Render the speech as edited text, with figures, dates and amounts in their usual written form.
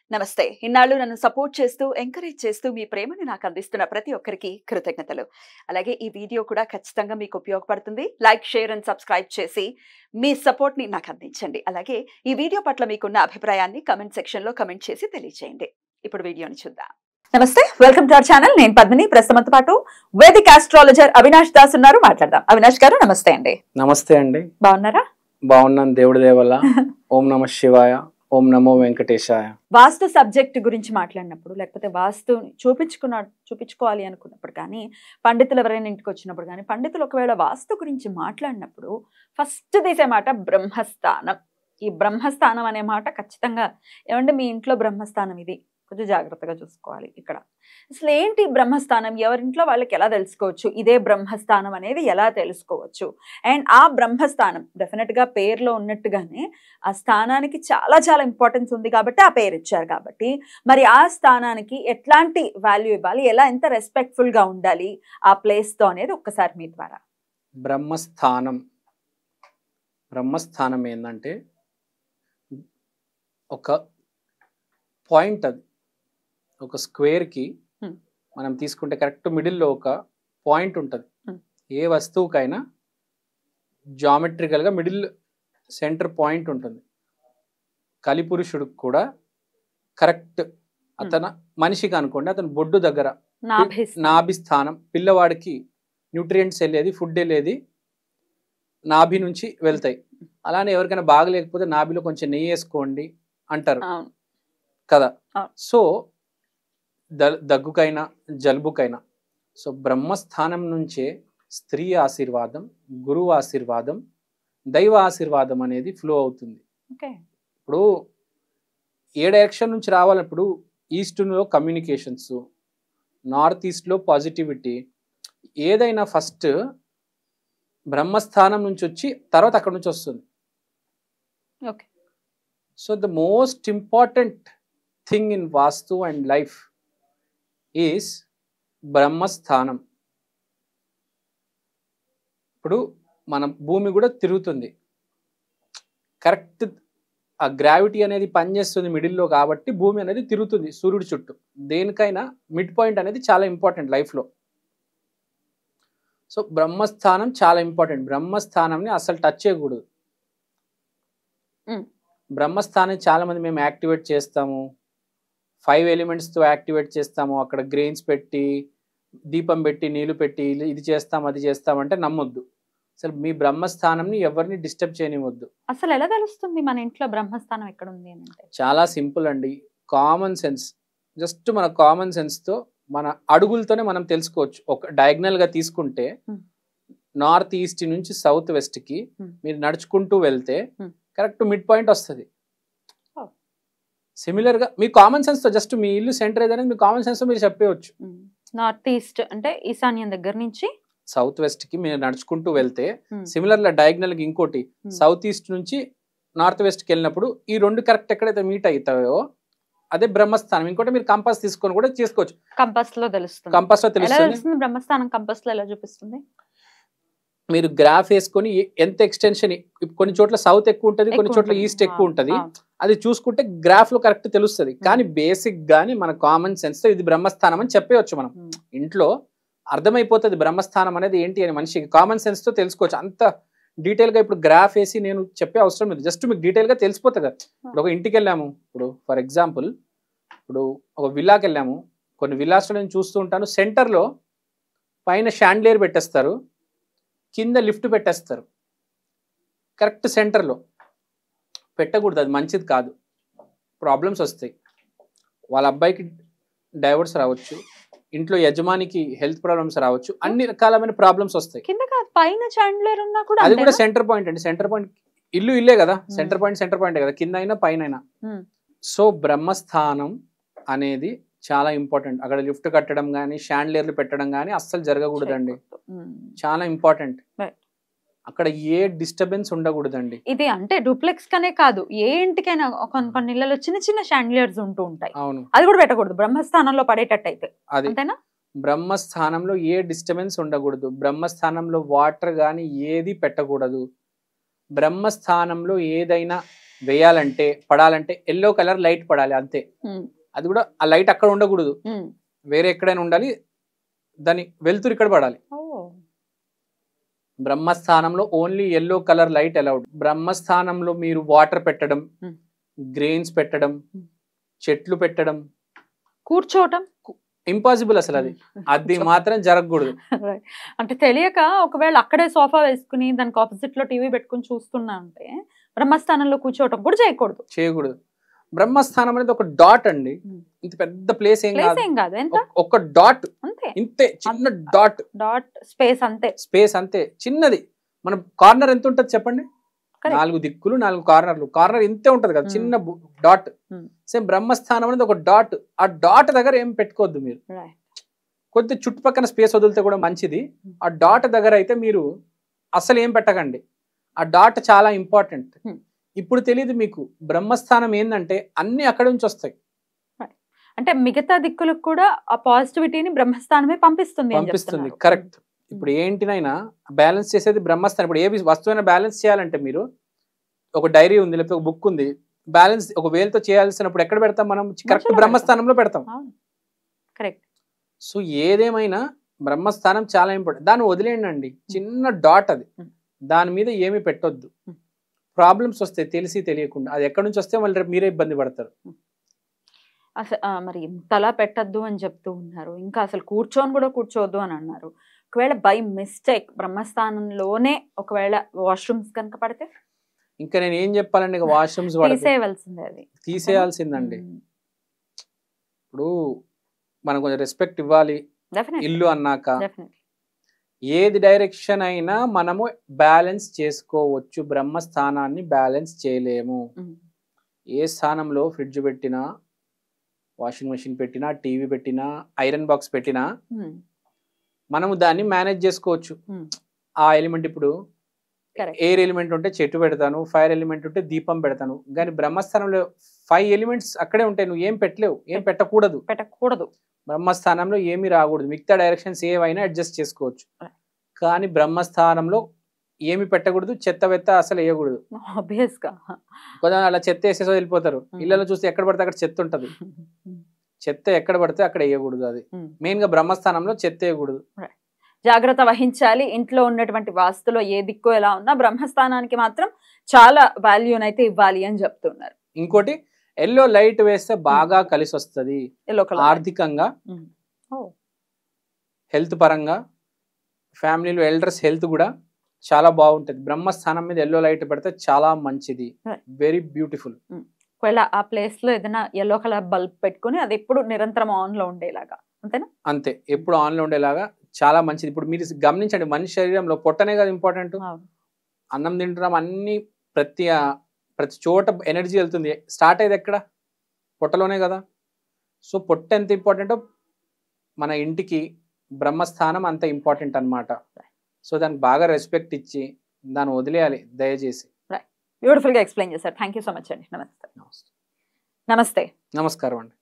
నమస్తే. ఇన్నాళ్ళు నన్ను సపోర్ట్ చేస్తూ, ఎంకరేజ్ చేస్తూ మీ ప్రేమను నాకు అందిస్తున్న ప్రతి ఒక్కరికి కృతజ్ఞతలు. అలాగే ఈ వీడియో కూడా ఖచ్చితంగా మీకు ఉపయోగపడుతుంది. లైక్, షేర్ అండ్ సబ్స్క్రైబ్ చేసి మీ సపోర్ట్‌ని నాకు అందించండి. అలాగే ఈ వీడియో పట్ల మీకున్న అభిప్రాయాన్ని కామెంట్ సెక్షన్‌లో కామెంట్ చేసి తెలియజేయండి. ఇప్పుడు వీడియోని చూద్దాం. నమస్తే, వెల్కమ్ టు అవర్ ఛానల్. నేను పద్మిని. ప్రస్తుతంతో పాటు వేదిక్ ఆస్ట్రాలజర్ అవినాష్ దాస్ ఉన్నారు. మాట్లాడదాం. అవినాష్ గారు నమస్తే అండి. నమస్తే అండి. బాగున్నారా? బాగున్నాను, దేవుడి దయ వల్ల. ఓం నమ శివాయ, ఓం నమో వెంకటేశాయ. వాస్తు సబ్జెక్ట్ గురించి మాట్లాడినప్పుడు, లేకపోతే వాస్తు చూపించుకోవాలి అనుకున్నప్పుడు కానీ, పండితులు ఎవరైనా ఇంటికి వచ్చినప్పుడు కానీ, పండితులు ఒకవేళ వాస్తు గురించి మాట్లాడినప్పుడు ఫస్ట్ తీసే మాట బ్రహ్మస్థానం. ఈ బ్రహ్మస్థానం అనే మాట ఖచ్చితంగా, ఏమంటే మీ ఇంట్లో బ్రహ్మస్థానం ఇది, కొంచెం జాగ్రత్తగా చూసుకోవాలి. ఇక్కడ అసలు ఏంటి బ్రహ్మస్థానం, ఎవరింట్లో వాళ్ళకి ఎలా తెలుసుకోవచ్చు, ఇదే బ్రహ్మస్థానం అనేది ఎలా తెలుసుకోవచ్చు? అండ్ ఆ బ్రహ్మస్థానం డెఫినెట్గా పేరులో ఉన్నట్టుగానే ఆ స్థానానికి చాలా చాలా ఇంపార్టెన్స్ ఉంది కాబట్టి ఆ పేరు ఇచ్చారు. కాబట్టి మరి ఆ స్థానానికి ఎట్లాంటి వాల్యూ ఇవ్వాలి, ఎలా ఎంత రెస్పెక్ట్ఫుల్గా ఉండాలి ఆ ప్లేస్తో అనేది ఒక్కసారి మీ ద్వారా. బ్రహ్మస్థానం ఏంటంటే ఒక పాయింట్, అది ఒక స్క్వేర్కి మనం తీసుకుంటే కరెక్ట్ మిడిల్లో ఒక పాయింట్ ఉంటుంది. ఏ వస్తువుకైనా జామెట్రికల్గా మిడిల్ సెంటర్ పాయింట్ ఉంటుంది. కలిపురుషుడికి కూడా కరెక్ట్, అతను మనిషికి అనుకోండి, అతను బొడ్డు దగ్గర నాభి స్థానం, పిల్లవాడికి న్యూట్రియంట్స్ వెళ్ళేది, ఫుడ్ వెళ్ళేది నాభి నుంచి వెళ్తాయి. అలానే ఎవరికైనా బాగలేకపోతే నాభిలో కొంచెం నెయ్యి వేసుకోండి అంటారు కదా. సో దగ్గుకైనా జలుబుకైనా సో బ్రహ్మస్థానం నుంచే స్త్రీ ఆశీర్వాదం, గురువు ఆశీర్వాదం, దైవ ఆశీర్వాదం అనేది ఫ్లో అవుతుంది. ఇప్పుడు ఏ డైరెక్షన్ నుంచి రావాలప్పుడు ఈస్ట్లో కమ్యూనికేషన్స్, నార్త్ ఈస్ట్లో పాజిటివిటీ, ఏదైనా ఫస్ట్ బ్రహ్మస్థానం నుంచి వచ్చి తర్వాత అక్కడ నుంచి వస్తుంది. So the most important thing in vastu and life is Brahmasthanam. ఇప్పుడు మన భూమి కూడా తిరుగుతుంది, కరెక్ట్ ఆ గ్రావిటీ అనేది పనిచేస్తుంది మిడిల్లో, కాబట్టి భూమి అనేది తిరుగుతుంది సూర్యుడి చుట్టూ. దేనికైనా మిడ్ పాయింట్ అనేది చాలా ఇంపార్టెంట్ లైఫ్లో. సో బ్రహ్మస్థానం చాలా ఇంపార్టెంట్. బ్రహ్మస్థానంని అసలు టచ్ చేయకూడదు. బ్రహ్మస్థానం చాలా మంది మేము యాక్టివేట్ చేస్తాము, 5 ఎలిమెంట్స్తో యాక్టివేట్ చేస్తాము, అక్కడ గ్రెయిన్స్ పెట్టి, దీపం పెట్టి, నీళ్లు పెట్టి, ఇది చేస్తాం అది చేస్తామంటే నమ్మొద్దు. అసలు మీ బ్రహ్మస్థానంని ఎవరిని డిస్టర్బ్ చేయనివద్దు. అసలు ఎలా తెలుస్తుంది మన ఇంట్లో బ్రహ్మస్థానం ఎక్కడ ఉంది అంటే? చాలా సింపుల్ అండి, కామన్ సెన్స్. జస్ట్ మన కామన్ సెన్స్తో, మన అడుగులతోనే మనం తెలుసుకోవచ్చు. ఒక డయాగ్నల్గా తీసుకుంటే నార్త్ ఈస్ట్ నుంచి సౌత్ వెస్ట్కి మీరు నడుచుకుంటూ వెళ్తే కరెక్ట్ మిడ్ పాయింట్ వస్తుంది. సిమిలర్గా మీ కామన్ సెన్స్తో జస్ట్ మీ ఇల్లు సెంటర్ ఏదనేది మీ కామన్ సెన్స్తో మీరు చెప్పవచ్చు. నార్త్ ఈస్ట్ అంటే ఈశాన్యం దగ్గర నుంచి సౌత్ వెస్ట్కి మీరు నడుచుకుంటూ వెళ్తే, సిమిలర్గా డయాగ్నల్కి ఇంకోటి సౌత్ ఈస్ట్ నుంచి నార్త్ వెస్ట్కి వెళ్ళినప్పుడు ఈ రెండు కరెక్ట్ ఎక్కడైతే మీట్ అవుతాయో అదే బ్రహ్మస్థానం. ఇంకోటి మీరు కంపాస్ తీసుకొని కూడా చేసుకోవచ్చు. కంపాస్లో తెలుస్తుంది. కంపాస్లో తెలుస్తుంది. బ్రహ్మస్థానం కంపాస్లో ఎలా చూపిస్తుంది? మీరు గ్రాఫ్ వేసుకొని ఎంత ఎక్స్టెన్షన్, కొన్ని చోట్ల సౌత్ ఎక్కువ ఉంటుంది, కొన్ని చోట్ల ఈస్ట్ ఎక్కువ ఉంటుంది, అది చూసుకుంటే గ్రాఫ్ లో కరెక్ట్ తెలుస్తుంది. కానీ బేసిక్ గానీ మన కామన్ సెన్స్ తో ఇది బ్రహ్మస్థానం అని చెప్పవచ్చు. మనం ఇంట్లో అర్థమైపోతుంది బ్రహ్మస్థానం అనేది ఏంటి అని, మనిషికి కామన్ సెన్స్ తో తెలుసుకోవచ్చు. అంత డీటెయిల్ గా ఇప్పుడు గ్రాఫ్ వేసి నేను చెప్పే అవసరం లేదు, జస్ట్ మీకు డీటెయిల్ గా తెలిసిపోతుంది కదా. ఇప్పుడు ఒక ఇంటికి వెళ్ళాము, ఇప్పుడు ఫర్ ఎగ్జాంపుల్ ఇప్పుడు ఒక విల్లాకి వెళ్ళాము, కొన్ని విల్లాస్ లో నేను చూస్తూ ఉంటాను, సెంటర్ లో పైన షాండ్లియర్ పెట్టేస్తారు, కింద లిఫ్ట్ పెట్టేస్తారు. కరెక్ట్ సెంటర్లో పెట్టకూడదు, అది మంచిది కాదు, ప్రాబ్లమ్స్ వస్తాయి. వాళ్ళ అబ్బాయికి డైవర్స్ రావచ్చు, ఇంట్లో యజమానికి హెల్త్ ప్రాబ్లమ్స్ రావచ్చు, అన్ని రకాలమైన ప్రాబ్లమ్స్ వస్తాయి. కింద కాదు పైన చాండ్లియర్ ఉన్నా కూడా అది కూడా సెంటర్ పాయింట్ అండి. సెంటర్ పాయింట్ ఇల్లే కదా, సెంటర్ పాయింట్ కదా, కింద అయినా పైన అయినా. సో బ్రహ్మస్థానం అనేది చాలా ఇంపార్టెంట్. అక్కడ లిఫ్ట్ కట్టడం కానీ, షాండ్లియర్లు పెట్టడం కానీ అస్సలు జరగకూడదండి. చాలా ఇంపార్టెంట్. అక్కడ ఏ డిస్టర్బెన్స్ ఉండకూడదండి. ఇది అంటే డూప్లెక్స్ కనే కాదు, ఏ ఇంటికైనా కొన్ని ఇళ్లలో చిన్న చిన్న షాండ్లియర్స్ ఉంటూ ఉంటాయి. అవును, అది కూడా పెట్టకూడదు బ్రహ్మస్థానంలో పడేటట్టు అయితే. అంతేనా? బ్రహ్మస్థానంలో ఏ డిస్టర్బెన్స్ ఉండకూడదు. బ్రహ్మస్థానంలో వాటర్ కానీ ఏది పెట్టకూడదు. బ్రహ్మస్థానంలో ఏదైనా వేయాలంటే పడాలంటే ఎల్లో కలర్ లైట్ పడాలి అంతే. అది కూడా ఆ లైట్ అక్కడ ఉండకూడదు, వేరే ఎక్కడైనా ఉండాలి, దాని వెలుతురు ఇక్కడ పడాలి. బ్రహ్మస్థానంలో only yellow colour light allowed. బ్రహ్మస్థానంలో మీరు వాటర్ పెట్టడం, గ్రెయిన్స్ పెట్టడం, చెట్లు పెట్టడం, కూర్చోవటం ఇంపాసిబుల్ అసలు. అది మాత్రం జరగకూడదు. అంటే తెలియక ఒకవేళ అక్కడే సోఫా వేసుకుని దానికి ఆపోజిట్ లో టీవీ పెట్టుకుని చూస్తున్నా అంటే బ్రహ్మస్థానంలో కూర్చోవటం కూడా చేయకూడదు. బ్రహ్మస్థానం అనేది ఒక డాట్ అండి, ఇంత పెద్ద ప్లేస్ ఏం కాదు, ఒక డాట్ ఇంతే, చిన్న డాట్ స్పేస్ అంతే, చిన్నది. మన కార్నర్ ఎంత ఉంటది చెప్పండి, 4 దిక్కులు 4 కార్నర్లు, కార్నర్ ఇంతే ఉంటది కదా, చిన్న డాట్. సేమ్ బ్రహ్మస్థానం అనేది ఒక డాట్. ఆ డాట్ దగ్గర ఏం పెట్టుకోవద్దు మీరు. కొద్ది చుట్టుపక్కల స్పేస్ వదిలితే కూడా మంచిది. ఆ డాట్ దగ్గర అయితే మీరు అసలు ఏం పెట్టకండి. ఆ డాట్ చాలా ఇంపార్టెంట్. ఇప్పుడు తెలియదు మీకు, బ్రహ్మస్థానం ఏంటంటే అన్ని అక్కడ నుంచి వస్తాయి. అంటే మిగతా దిక్కులకు కూడా ఆ పాజిటివిటీని బ్రహ్మస్థానమే పంపిస్తుంది. కరెక్ట్. ఇప్పుడు ఏంటినైనా బ్యాలెన్స్ చేసేది బ్రహ్మస్థానం. ఇప్పుడు ఏ వస్తువైనా బ్యాలెన్స్ చేయాలంటే మీరు ఒక డైరీ ఉంది, లేకపోతే ఒక బుక్ ఉంది, బ్యాలెన్స్ ఒక వేలతో చేయాల్సినప్పుడు ఎక్కడ పెడతాం మనం? కరెక్ట్ బ్రహ్మస్థానంలో పెడతాం. కరెక్ట్. సో ఏదేమైనా బ్రహ్మస్థానం చాలా ఇంపార్టెంట్. దాన్ని వదిలేయండి, చిన్న డాట్ అది, దాని మీద ఏమి పెట్టొద్దు. ప్రాబ్లమ్స్ వస్తాయి తెలిసి తెలియకుండా. అది ఎక్కడి నుంచి వస్తే మళ్ళీ రేపు మీరే ఇబ్బంది పడతారు. అసలు మరి ఇంతలా పెట్టద్దు అని చెప్తూ ఉన్నారు, ఇంకా అసలు కూర్చొని కూడా కూర్చోవద్దు అని అన్నారు. ఒకవేళ బై మిస్టేక్ బ్రహ్మస్థానంలోనే ఒకవేళ వాష్రూమ్స్ కనుక పడితే ఇంకా నేను ఏం చెప్పాలండి, ఇక వాష్రూమ్స్ తీసేయవలసిందే, అది తీసేయాల్సిందండి. ఇప్పుడు మనం కొంచెం రెస్పెక్ట్ ఇవ్వాలి ఇల్లు అన్నాక. ఏది డైరెక్షన్ అయినా మనము బ్యాలెన్స్ చేసుకోవచ్చు, బ్రహ్మస్థానాన్ని బ్యాలెన్స్ చేయలేము. ఏ స్థానంలో ఫ్రిడ్జ్ పెట్టినా, వాషింగ్ మెషిన్ పెట్టినా, టీవీ పెట్టినా, ఐరన్ బాక్స్ పెట్టినా మనము దాన్ని మేనేజ్ చేసుకోవచ్చు. ఆ ఎలిమెంట్, ఇప్పుడు ఎయిర్ ఎలిమెంట్ ఉంటే చెట్టు పెడతాను, ఫైర్ ఎలిమెంట్ ఉంటే దీపం పెడతాను. కానీ బ్రహ్మస్థానంలో 5 ఎలిమెంట్స్ అక్కడే ఉంటాయి, నువ్వు ఏం పెట్టలేవు, ఏం పెట్టకూడదు. బ్రహ్మస్థానంలో ఏమీ రాకూడదు. మిగతా డైరెక్షన్స్ ఏవైనా అడ్జస్ట్ చేసుకోవచ్చు. కానీ బ్రహ్మస్థానంలో ఏమి పెట్టకూడదు, చెత్త వెత్త అసలు వేయకూడదు. కొంతమంది అలా చెత్త వేసేసి వెళ్ళిపోతారు. ఇళ్ళలో చూస్తే ఎక్కడ పడితే అక్కడ చెత్త ఉంటది. చెత్త ఎక్కడ పడితే అక్కడ వేయకూడదు. అది మెయిన్ గా బ్రహ్మస్థానంలో చెత్త వేయకూడదు. జాగ్రత్త వహించాలి. ఇంట్లో ఉన్నటువంటి వాస్తులో ఏ దిక్కు ఎలా ఉన్నా బ్రహ్మస్థానానికి మాత్రం చాలా వాల్యూనైతే ఇవ్వాలి అని చెప్తున్నారు. ఇంకోటి, ఎల్లో లైట్ వేస్తే బాగా కలిసి వస్తుంది. ఆర్థికంగా, హెల్త్ పరంగా, ఫ్యామిలీలో ఎల్డర్స్ హెల్త్ కూడా చాలా బాగుంటది. బ్రహ్మస్థానం మీద ఎల్లో లైట్ పెడితే చాలా మంచిది, వెరీ బ్యూటిఫుల్. ఒకవేళ ఆ ప్లేస్ లో ఏదైనా ఎల్లో కలర్ బల్బ్ పెట్టుకుని అది ఎప్పుడు నిరంతరం ఆన్ లో ఉండేలాగా, అంతేనా? అంతే, ఎప్పుడు ఆన్ లో ఉండేలాగా చాలా మంచిది. ఇప్పుడు మీరు గమనించండి, మనిషి శరీరంలో పొట్టనే కదా ఇంపార్టెంట్. అన్నం తింటున్నాం, అన్ని ప్రతి చోట ఎనర్జీ వెళ్తుంది. స్టార్ట్ అయ్యేది ఎక్కడ? పొట్టలోనే కదా. సో పొట్ట ఎంత ఇంపార్టెంటో మన ఇంటికి బ్రహ్మస్థానం అంత ఇంపార్టెంట్ అన్నమాట. సో దానికి బాగా రెస్పెక్ట్ ఇచ్చి దాన్ని వదిలేయాలి దయచేసి. బ్యూటిఫుల్ గా ఎక్స్ప్లెయిన్ చేశారు. థ్యాంక్ యూ సో మచ్ అండి. నమస్తే. నమస్కారం అండి.